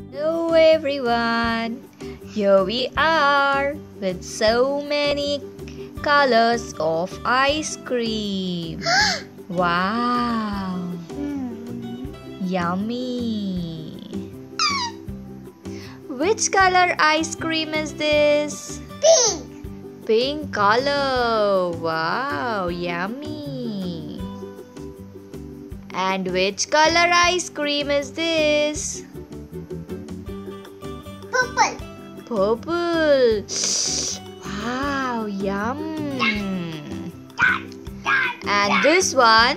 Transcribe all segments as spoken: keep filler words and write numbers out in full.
Hello everyone, here we are with so many colors of ice cream. Wow, yummy. Which color ice cream is this? Pink. Pink color. Wow, yummy. And which color ice cream is this? Purple. Purple. Wow, yum. And this one?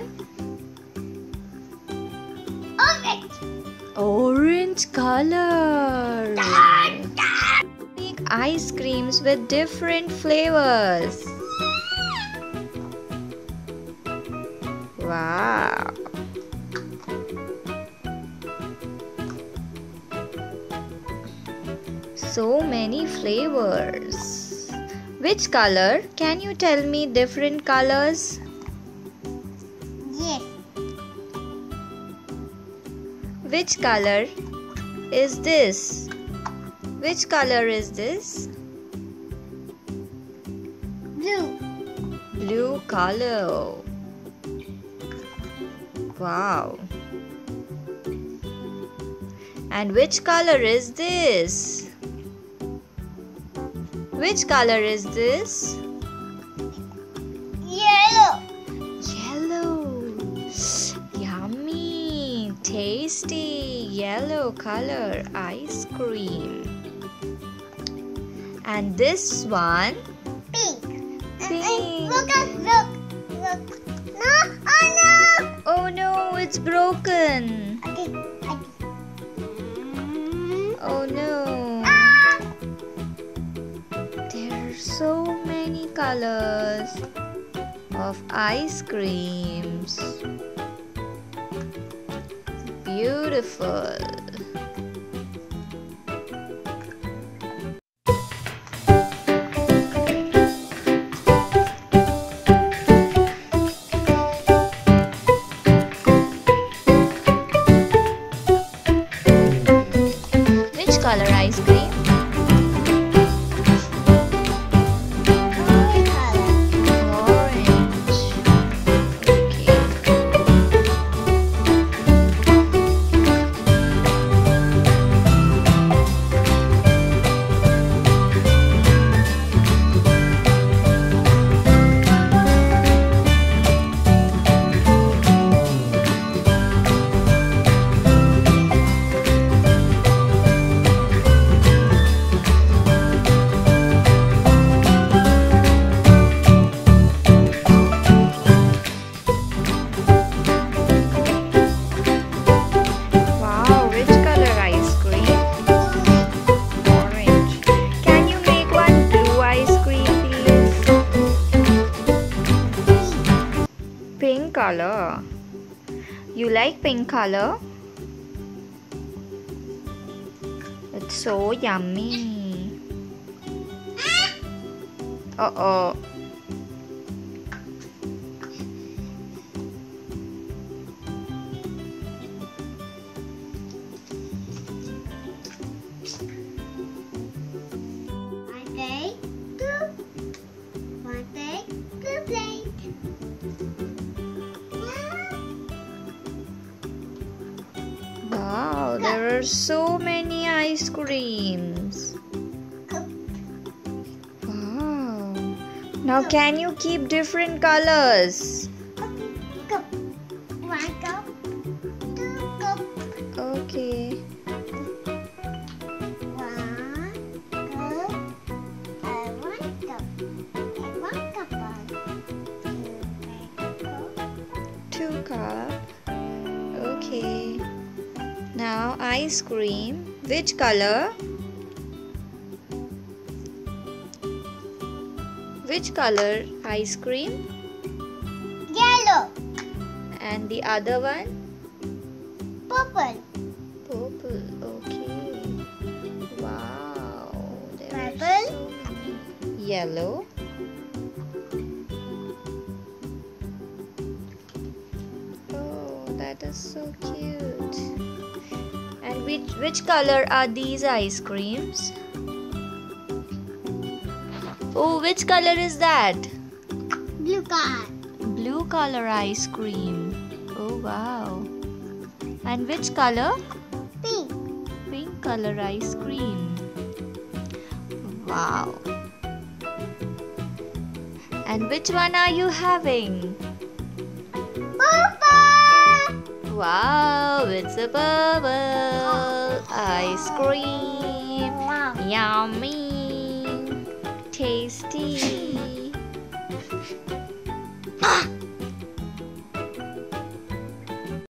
Orange. Orange color. Make ice creams with different flavors. Wow. So many flavors. Which color? Can you tell me different colors? Yes. Which color is this? Which color is this? Blue. Blue color. Wow. And which color is this? Which color is this? Yellow. Yellow. Yummy. Tasty yellow color ice cream. And this one? Pink. Pink. Look at look. Look. No. Oh no. Oh no, it's broken. Okay. Okay. Oh no. Ah. There are so many colors of ice creams. Beautiful. Which color ice cream? Orange. Okay. Wow, which color ice cream? Orange. Can you make one blue ice cream, please? Pink color. You like pink color? It's so yummy. Uh-oh. One day, two. One day, two plate. Wow, there are so many ice creams. Wow. Now can you keep different colors? Cup. One cup. Two cup. Okay. One cup. And one cup. And one cup. Two Two cup. Okay. Now ice cream. Which color? Which color ice cream? Yellow. And the other one? Purple. Purple. Okay. Wow. There are Purple. so many. Yellow. Oh, that is so cute. And which Which color are these ice creams? Oh, which color is that? Blue car. Blue color ice cream. Oh, wow. And which color? Pink. Pink color ice cream. Wow. And which one are you having? Purple. Wow, it's a purple ice cream. Yummy. Tasty.